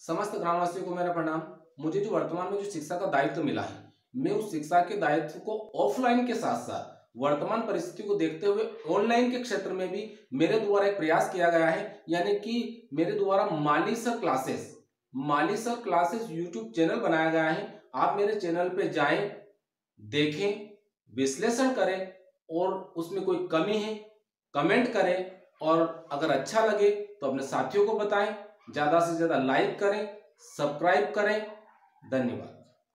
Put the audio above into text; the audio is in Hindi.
समस्त ग्रामवासियों को मेरा प्रणाम। मुझे जो वर्तमान में जो शिक्षा का दायित्व मिला है, मैं उस शिक्षा के दायित्व को ऑफलाइन के साथ साथ वर्तमान परिस्थिति को देखते हुए ऑनलाइन के क्षेत्र में भी मेरे द्वारा एक प्रयास किया गया है। यानी कि मेरे द्वारा Mali sir classes YouTube channel बनाया गया है। आप मेरे चैनल पे जाएं, देखें, विश्लेषण करें और उसमें कोई कमी है कमेंट करें, और अगर अच्छा लगे तो अपने साथियों को बताएं। ज्यादा से ज्यादा लाइक करें, सब्सक्राइब करें। धन्यवाद।